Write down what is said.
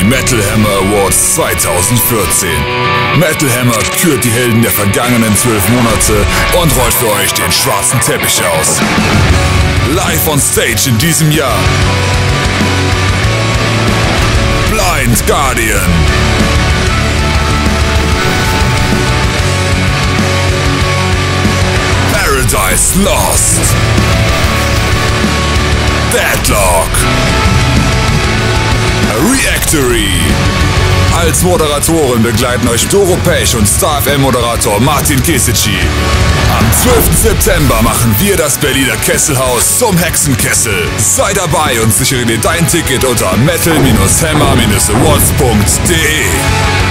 Metal Hammer Awards 2014. Metal Hammer kürt die Helden der vergangenen 12 Monate und rollt für euch den schwarzen Teppich aus. Live on Stage in diesem Jahr Blind Guardian, Paradise Lost, Deadlock, Reactory. Als Moderatoren begleiten euch Doro Pech und Star FM-Moderator Martin Kesici. Am 12. September machen wir das Berliner Kesselhaus zum Hexenkessel. Sei dabei und sichere dir dein Ticket unter metal-hammer-awards.de.